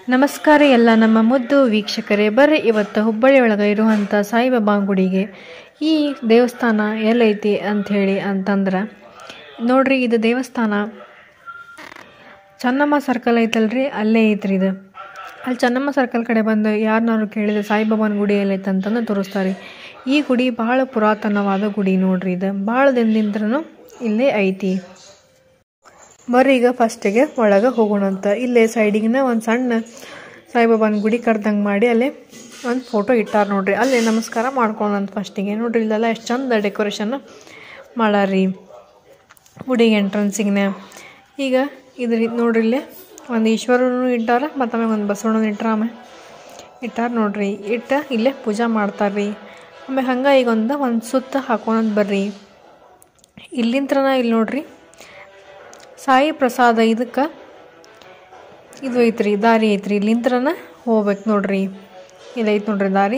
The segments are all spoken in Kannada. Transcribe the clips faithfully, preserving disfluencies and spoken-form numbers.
ನಮಸ್ಕಾರ ಎಲ್ಲ ನಮ್ಮ ಮುದ್ದು ವೀಕ್ಷಕರೇ, ಬರ್ರಿ ಇವತ್ತು ಹುಬ್ಬಳ್ಳಿ ಒಳಗೆ ಇರುವಂಥ ಸಾಯಿಬಾಬಾ ಗುಡಿಗೆ. ಈ ದೇವಸ್ಥಾನ ಎಲ್ಲೈತಿ ಅಂಥೇಳಿ ಅಂತಂದ್ರೆ ನೋಡ್ರಿ, ಇದು ದೇವಸ್ಥಾನ ಚೆನ್ನಮ್ಮ ಸರ್ಕಲ್ ಐತಲ್ರಿ, ಅಲ್ಲೇ ಐತ್ರಿ ಇದು. ಅಲ್ಲಿ ಚೆನ್ನಮ್ಮ ಸರ್ಕಲ್ ಕಡೆ ಬಂದು ಯಾರನ್ನಾರು ಕೇಳಿದ್ರೆ ಸಾಯಿಬಾಬಾನ ಗುಡಿ ಎಲ್ಲೈತೆ ಅಂತಂದು ತೋರಿಸ್ತಾರೆ. ಈ ಗುಡಿ ಭಾಳ ಪುರಾತನವಾದ ಗುಡಿ ನೋಡ್ರಿ, ಇದು ಭಾಳ ದಿನದಿಂದ್ರೂ ಇಲ್ಲೇ ಐತಿ. ಬರ್ರಿ ಈಗ ಫಸ್ಟಿಗೆ ಒಳಗೆ ಹೋಗೋಣಂತ. ಇಲ್ಲೇ ಸೈಡಿಗಿನ ಒಂದು ಸಣ್ಣ ಸಾಯಿಬಾಬಾನ ಗುಡಿ ಕರ್ದಂಗೆ ಮಾಡಿ ಅಲ್ಲೇ ಒಂದು ಫೋಟೋ ಇಟ್ಟಾರ ನೋಡ್ರಿ. ಅಲ್ಲೇ ನಮಸ್ಕಾರ ಮಾಡ್ಕೊಳ್ಳೋಣಂತ ಫಸ್ಟಿಗೆ. ನೋಡ್ರಿ ಇಲ್ಲೆಲ್ಲ ಎಷ್ಟು ಚಂದ ಡೆಕೋರೇಷನ್ ಮಾಡಾರಿ ಗುಡಿಗೆ ಎಂಟ್ರೆನ್ಸಿಗೆ. ಈಗ ಇದ್ರ ನೋಡ್ರಿ, ಇಲ್ಲೇ ಒಂದು ಈಶ್ವರನು ಇಟ್ಟಾರ, ಮತ್ತು ಆಮೇಲೆ ಒಂದು ಬಸವಣ್ಣನ ಇಟ್ಟಾರ, ಆಮೇಲೆ ಇಟ್ಟಾರ ನೋಡ್ರಿ. ಇಟ್ಟ ಇಲ್ಲೇ ಪೂಜೆ ಮಾಡ್ತಾರ್ರಿ. ಆಮೇಲೆ ಹಂಗೆ ಈಗ ಒಂದು ಒಂದು ಸುತ್ತ ಹಾಕೋಣಂತ ಬರ್ರಿ. ಇಲ್ಲಿಂತ್ರನ ಇಲ್ಲಿ ನೋಡ್ರಿ ಸಾಯಿ ಪ್ರಸಾದ ಇದಕ್ಕೆ ಇದು ಐತ್ರಿ, ದಾರಿ ಐತ್ರಿ. ಇಲ್ಲಿಂತ್ರನ ಹೋಗ್ಬೇಕು ನೋಡ್ರಿ. ಇದೈತೆ ನೋಡ್ರಿ ದಾರಿ.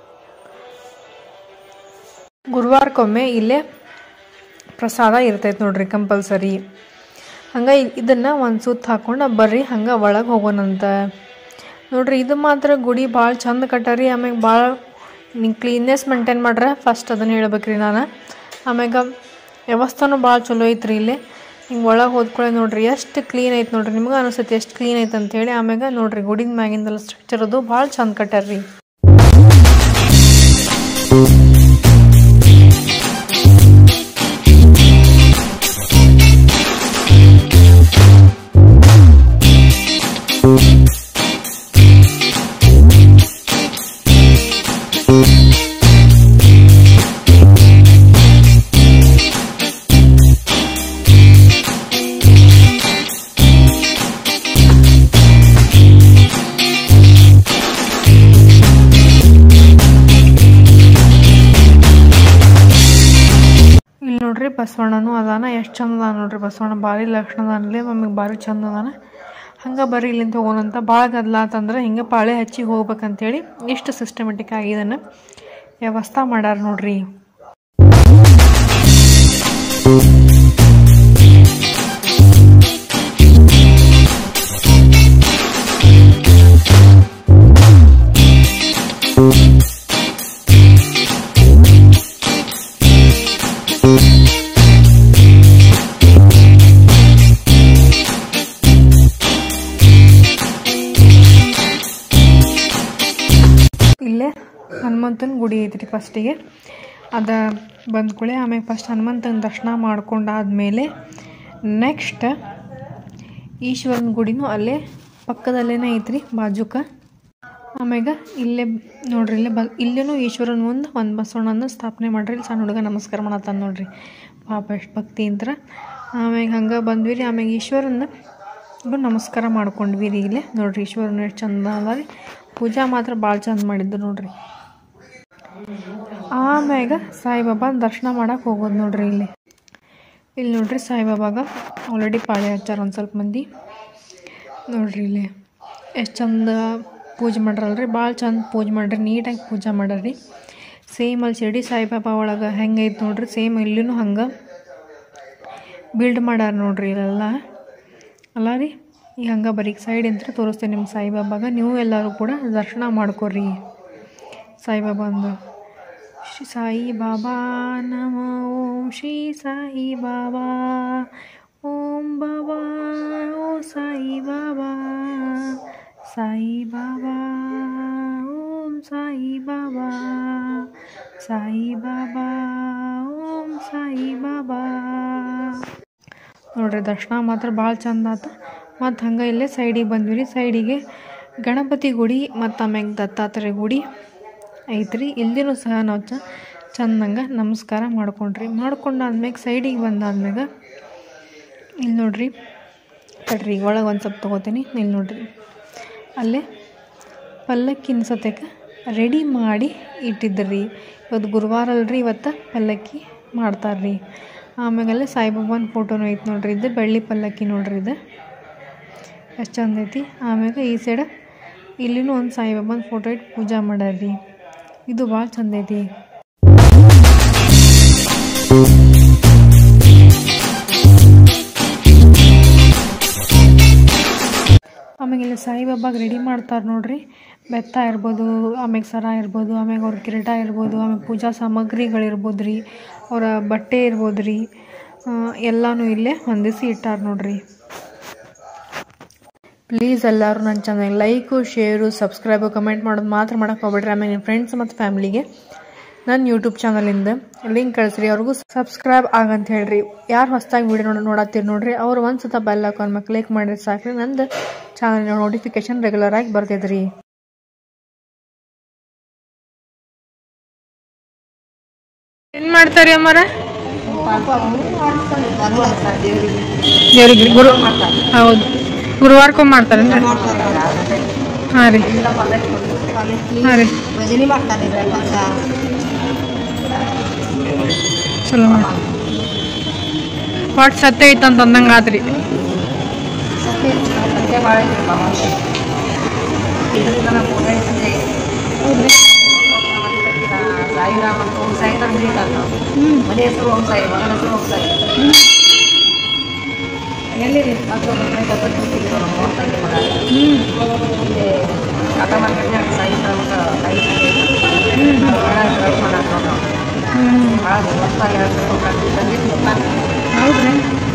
ಗುರುವಾರಕ್ಕೊಮ್ಮೆ ಇಲ್ಲೇ ಪ್ರಸಾದ ಇರ್ತೈತೆ ನೋಡ್ರಿ ಕಂಪಲ್ಸರಿ. ಹಂಗೆ ಇದನ್ನು ಒಂದು ಸುತ್ತ ಹಾಕೊಂಡು ಬರ್ರಿ ಹಂಗೆ ಒಳಗೆ ಹೋಗೋಣಂತ ನೋಡ್ರಿ. ಇದು ಮಾತ್ರ ಗುಡಿ ಭಾಳ ಚಂದ ಕಟ್ಟಾರಿ. ಆಮ್ಯಾಗ ಭಾಳ ಕ್ಲೀನ್ನೆಸ್ ಮೇಂಟೈನ್ ಮಾಡ್ರೆ ಫಸ್ಟ್ ಅದನ್ನು ಹೇಳ್ಬೇಕ್ರಿ ನಾನು. ಆಮ್ಯಾಗ ವ್ಯವಸ್ಥೆನೂ ಭಾಳ ಚಲೋ ಐತ್ರಿ. ಇಲ್ಲಿ ಹಿಂಗೆ ಒಳಗೆ ಹೋದ್ಕೊಳ್ಳೆ ನೋಡ್ರಿ ಎಷ್ಟು ಕ್ಲೀನ್ ಐತೆ ನೋಡ್ರಿ. ನಿಮ್ಗೆ ಅನಿಸುತ್ತೆ ಎಷ್ಟು ಕ್ಲೀನ್ ಐತೆ ಅಂತೇಳಿ. ಆಮ್ಯಾಗ ನೋಡ್ರಿ ಗುಡಿನ ಮ್ಯಾಗಿಂದೆಲ್ಲ ಸ್ಟ್ರಕ್ಚರ್ ಅದು ಭಾಳ ಚಂದ ಕಟ್ಟಾರ್ರಿ. ನೋಡ್ರಿ ಬಸವಣ್ಣನೂ ಅದಾನ, ಎಷ್ಟು ಚಂದ ಅದ ನೋಡ್ರಿ. ಬಸವಣ್ಣ ಭಾರಿ ಲಕ್ಷಣ ಅದಾನಲ್ಲಿ, ನಮಗೆ ಭಾರಿ ಚಂದ ಅದಾನ. ಹಂಗೆ ಬರ್ರಿ ಇಲ್ಲಿಂದ ಹೋಗೋಣಂತ. ಭಾಳ ಗದ್ದಲ ಅಂತಂದ್ರೆ ಹಿಂಗೆ ಪಾಳೆ ಹಚ್ಚಿ ಹೋಗ್ಬೇಕಂತೇಳಿ ಇಷ್ಟು ಸಿಸ್ಟಮೆಟಿಕ್ ಆಗಿ ಇದನ್ನು ವ್ಯವಸ್ಥೆ ಮಾಡ್ಯಾರ ನೋಡ್ರಿ. ಇಲ್ಲೇ ಹನುಮಂತನ ಗುಡಿ ಐತ್ರಿ ಫಸ್ಟಿಗೆ. ಅದು ಬಂದ್ಕೊಳ್ಳಿ. ಆಮೇಲೆ ಫಸ್ಟ್ ಹನುಮಂತನ ದರ್ಶನ ಮಾಡ್ಕೊಂಡಾದ್ಮೇಲೆ ನೆಕ್ಸ್ಟ್ ಈಶ್ವರನ ಗುಡಿನೂ ಅಲ್ಲೇ ಪಕ್ಕದಲ್ಲೇ ಐತ್ರಿ ಬಾಜುಕ. ಆಮ್ಯಾಗ ಇಲ್ಲೇ ನೋಡ್ರಿ, ಇಲ್ಲೇ ಬ ಇಲ್ಲೇನೂ ಈಶ್ವರನ ಮುಂದೆ ಒಂದು ಬಸವಣ್ಣನ ಸ್ಥಾಪನೆ ಮಾಡ್ರಿ. ಇಲ್ಲಿ ಸಣ್ಣ ಹುಡುಗ ನಮಸ್ಕಾರ ಮಾಡತ್ತಾನ ನೋಡ್ರಿ, ಪಾಪ ಎಷ್ಟು ಭಕ್ತಿ ಅಂತ. ಆಮ್ಯಾಗ ಹಂಗೆ ಬಂದ್ವಿ ರೀ. ಆಮ್ಯಾಗ ಈಶ್ವರನ ನಮಸ್ಕಾರ ಮಾಡ್ಕೊಂಡ್ವಿ ರೀ. ಇಲ್ಲೇ ನೋಡ್ರಿ ಈಶ್ವರನ ಎಷ್ಟು ಚಂದ ಅದ ರೀ. ಪೂಜಾ ಮಾತ್ರ ಭಾಳ ಚಂದ ಮಾಡಿದ್ದು ನೋಡ್ರಿ. ಆಮ್ಯಾಗ ಸಾಯಿಬಾಬಾ ದರ್ಶನ ಮಾಡಕ್ಕೆ ಹೋಗೋದು ನೋಡ್ರಿ. ಇಲ್ಲಿ ಇಲ್ಲಿ ನೋಡ್ರಿ ಸಾಯಿಬಾಬಾಗ ಆಲ್ರೆಡಿ ಪಾಳೆ ಹಚ್ಚಾರ ಒಂದು ಸ್ವಲ್ಪ ಮಂದಿ ನೋಡ್ರಿ. ಇಲ್ಲಿ ಎಷ್ಟು ಚಂದ ಪೂಜೆ ಮಾಡ್ರಲ್ರಿ, ಭಾಳ ಚಂದ ಪೂಜೆ ಮಾಡ್ರಿ, ನೀಟಾಗಿ ಪೂಜೆ ಮಾಡ್ರಿ. ಸೇಮ್ ಅಲ್ಲಿ ಶಿರಡಿ ಸಾಯಿಬಾಬಾ ಒಳಗೆ ಹೆಂಗೆ ಐತೆ ನೋಡ್ರಿ, ಸೇಮ್ ಇಲ್ಲಿನೂ ಹಂಗೆ ಬಿಲ್ಡ್ ಮಾಡ್ಯಾರ ನೋಡ್ರಿ ಇಲ್ಲೆಲ್ಲ ಅಲ್ಲ ರೀ. ಈಗ ಹಂಗೆ ಬರೀ ಸೈಡ್ ಅಂತ ತೋರಿಸ್ತೇನೆ ನಿಮ್ಮ ಸಾಯಿಬಾಬಾಗ. ನೀವು ಎಲ್ಲರೂ ಕೂಡ ದರ್ಶನ ಮಾಡ್ಕೊರಿ ಸಾಯಿಬಾಬಾ ಅಂದು. ಶ್ರೀ ಸಾಯಿ ಬಾಬಾ ನಮೋ ಓಂ ಶ್ರೀ ಸಾಯಿ ಬಾಬಾ ಓಂ ಬಾಬಾ ಓ ಸಾಯಿ ಬಾಬಾ ಸಾಯಿ ಬಾಬಾ ಓಂ ಸಾಯಿ ಬಾಬಾ ಸಾಯಿ ಬಾಬಾ ಓಂ ಸಾಯಿ ಬಾಬಾ ನೋಡ್ರಿ. ದರ್ಶನ ಮಾತ್ರ ಭಾಳ ಚಂದ ಆತು. ಮತ್ತು ಹಂಗೆ ಇಲ್ಲೇ ಸೈಡಿಗೆ ಬಂದ್ವಿ ರೀ. ಸೈಡಿಗೆ ಗಣಪತಿ ಗುಡಿ ಮತ್ತು ಆಮ್ಯಾಗ ದತ್ತಾತ್ರೇಯ ಗುಡಿ ಐತ್ರಿ. ಇಲ್ಲಿನೂ ಸಹ ನಾವು ಚ ಚಂದಂಗೆ ನಮಸ್ಕಾರ ಮಾಡ್ಕೊಂಡ್ರಿ. ಮಾಡ್ಕೊಂಡಾದ್ಮ್ಯಾಗ ಸೈಡಿಗೆ ಬಂದಾದ್ಮ್ಯಾಗ ಇಲ್ಲಿ ನೋಡ್ರಿ ತಡ್ರಿ ಒಳಗೆ ಒಂದು ಸ್ವಲ್ಪ ತೊಗೋತೀನಿ. ಇಲ್ಲಿ ನೋಡ್ರಿ ಅಲ್ಲೇ ಪಲ್ಲಕ್ಕಿ ಸತ್ಯಕ್ಕೆ ರೆಡಿ ಮಾಡಿ ಇಟ್ಟಿದ್ರಿ. ಇವತ್ತು ಗುರುವಾರ ಅಲ್ರಿ, ಇವತ್ತು ಪಲ್ಲಕ್ಕಿ ಮಾಡ್ತಾರ್ರಿ. ಆಮ್ಯಾಗಲ್ಲೇ ಸಾಯಿಬಾಬಾನ ಫೋಟೋನು ಐತೆ ನೋಡ್ರಿ. ಇದು ಬೆಳ್ಳಿ ಪಲ್ಲಕ್ಕಿ ನೋಡ್ರಿ, ಇದು ಎಷ್ಟು ಚಂದ ಐತಿ. ಆಮ್ಯಾಗ ಈ ಸೈಡ ಇಲ್ಲಿನೂ ಒಂದು ಸಾಯಿಬಾಬಾನ ಫೋಟೋ ಇಟ್ಟು ಪೂಜೆ ಮಾಡ್ಯಾರ್ರಿ. ಇದು ಭಾಳ ಚಂದ ಐತಿ. ಆಮೇಲೆ ಇಲ್ಲಿ ಸಾಯಿಬಾಬಾಗೆ ರೆಡಿ ಮಾಡ್ತಾರೆ ನೋಡ್ರಿ. ಬೆತ್ತ ಇರ್ಬೋದು, ಆಮೇಲೆ ಸರ ಇರ್ಬೋದು, ಆಮ್ಯಾಗ ಅವ್ರ ಕಿರೀಟ ಇರ್ಬೋದು, ಆಮೇಲೆ ಪೂಜಾ ಸಾಮಗ್ರಿಗಳಿರ್ಬೋದು ರೀ, ಅವರ ಬಟ್ಟೆ ಇರ್ಬೋದು ರೀ, ಎಲ್ಲನೂ ಇಲ್ಲೇ ಹೊಂದಿಸಿ ಇಟ್ಟಾರ ನೋಡ್ರಿ. ಪ್ಲೀಸ್ ಎಲ್ಲರೂ ನನ್ನ channel like, share, subscribe, comment ಮಾಡೋದು ಮಾತ್ರ ಮಾಡೋಕೆ ಹೋಗ್ಬೇಡ್ರಿ. ಆಮೇಲೆ ನಿಮ್ಮ ಫ್ರೆಂಡ್ಸ್ ಮತ್ತು ಫ್ಯಾಮಿಲಿಗೆ ನನ್ನ ಯೂಟ್ಯೂಬ್ ಚಾನಲಿಂದ ಲಿಂಕ್ ಕಳಿಸ್ರಿ, ಅವ್ರಿಗೂ ಸಬ್ಸ್ಕ್ರೈಬ್ ಆಗಂತ ಹೇಳ್ರಿ. ಯಾರು ಹೊಸದಾಗಿ ವೀಡಿಯೋ ನೋಡಿ ನೋಡತ್ತೀರಿ ನೋಡ್ರಿ, ಅವ್ರು ಒಂದು ಸತ ಬೆಲ್ ಐಕಾನ್ ಮೇಲೆ ಕ್ಲಿಕ್ ಮಾಡಿದ್ರೆ ಸಾಕ್ರಿ, ನಂದು ಚಾನಲ್ ನೋಟಿಫಿಕೇಶನ್ ರೆಗ್ಯುಲರ್ ಆಗಿ ಬರ್ತೈತ್ರಿ. ಏನು ಮಾಡ್ತಾರೆ ಅಮ್ಮರ? ದೇವ್ರಿಗೆ ಗುರು ಹೌದು, ಗುರುವಾರಕ್ಕೊಮ್ಮೆ ಮಾಡ್ತಾರೆ ಹಾಂ ರೀ ಹಾಂ ರೀ ಚಲೋ ಮಾಡಿ ಒಟ್ಟು ಸತ್ಯ ಐತಂತ ಅಂದಂಗೆ ಆತ್ರಿ. ಹೌದ್ರಿ